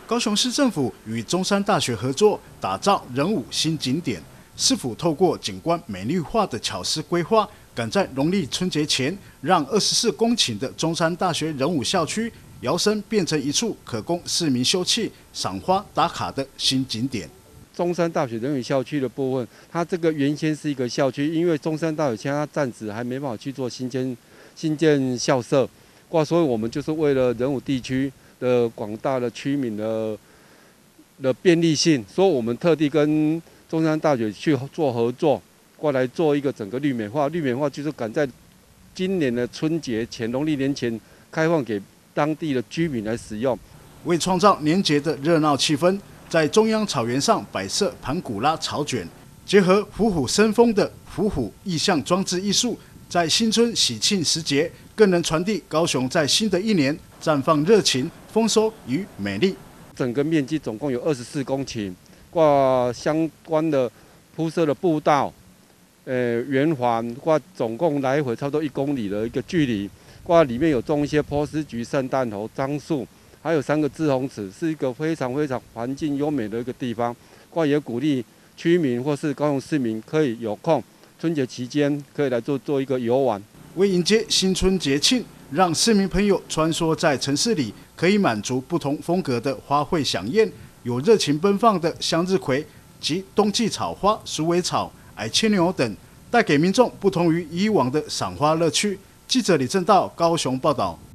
高雄市政府与中山大学合作，打造仁武新景点，是否透过景观美丽化的巧思规划，赶在农历春节前，让24公顷的中山大学仁武校区摇身变成一处可供市民休憩、赏花打卡的新景点？ 中山大学仁武校区的部分，它这个原先是一个校区，因为中山大学现在暂时还没办法去做新建校舍，所以我们就是为了仁武地区的广大的居民的便利性，所以我们特地跟中山大学去做合作，过来做一个整个绿美化。绿美化就是赶在今年的春节前、农历年前开放给当地的居民来使用。 为创造年节的热闹气氛，在中央草原上摆设盘古拉草卷，结合虎虎生风的虎虎意象装置艺术，在新春喜庆时节，更能传递高雄在新的一年绽放热情、丰收与美丽。 整个面积总共有24公顷，相关的铺设的步道、圆环，总共来回差不多1公里的一个距离。里面有种一些波斯菊、圣诞猴、樟树，还有3个志洪池，是一个非常环境优美的一个地方。也鼓励居民或是高雄市民可以有空，春节期间可以来做一个游玩。 为迎接新春节庆，让市民朋友穿梭在城市里，可以满足不同风格的花卉飨宴，有热情奔放的向日葵及冬季草花、鼠尾草、矮牵牛等，带给民众不同于以往的赏花乐趣。记者李正道高雄报道。